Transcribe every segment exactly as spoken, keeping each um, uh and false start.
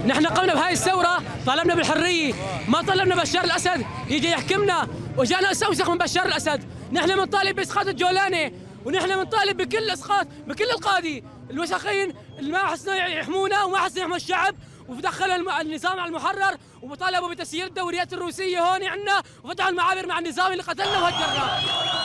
نحن قمنا بهاي الثورة، طالبنا بالحرية، ما طلبنا بشار الأسد يجي يحكمنا وجانا نستوسخ من بشار الأسد. نحن بنطالب بإسقاط الجولاني، ونحن بنطالب بكل إسقاط بكل القادة الوسخين اللي ما حسنا يحمونا وما حسنا يحموا الشعب، ودخلوا النظام على المحرر وطالبوا بتسيير الدوريات الروسية هون عندنا، وفتحوا المعابر مع النظام اللي قتلنا وهجرنا.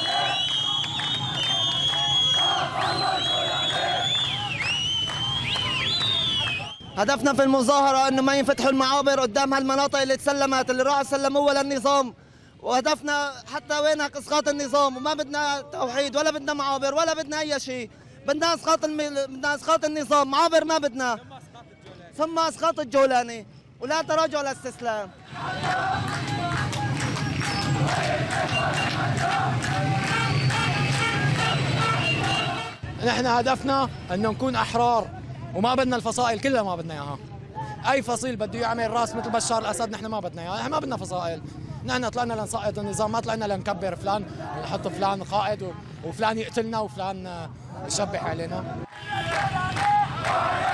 هدفنا في المظاهرة انه ما ينفتحوا المعابر قدام هالمناطق اللي تسلمت اللي راحوا سلموها للنظام، وهدفنا حتى وينك اسقاط النظام، وما بدنا توحيد ولا بدنا معابر ولا بدنا اي شيء، بدنا اسقاط الم... بدنا اسقاط النظام، معابر ما بدنا، ثم اسقاط الجولاني ولا تراجع ولا استسلام. نحن هدفنا انه نكون احرار، وما بدنا الفصائل كلها، ما بدنا اياها. اي فصيل بده يعمل راس مثل بشار الاسد نحن ما بدنا اياها، نحن ما بدنا فصائل. نحن طلعنا لنسقط النظام، ما طلعنا لنكبر فلان نحط فلان قائد وفلان يقتلنا وفلان يشبح علينا.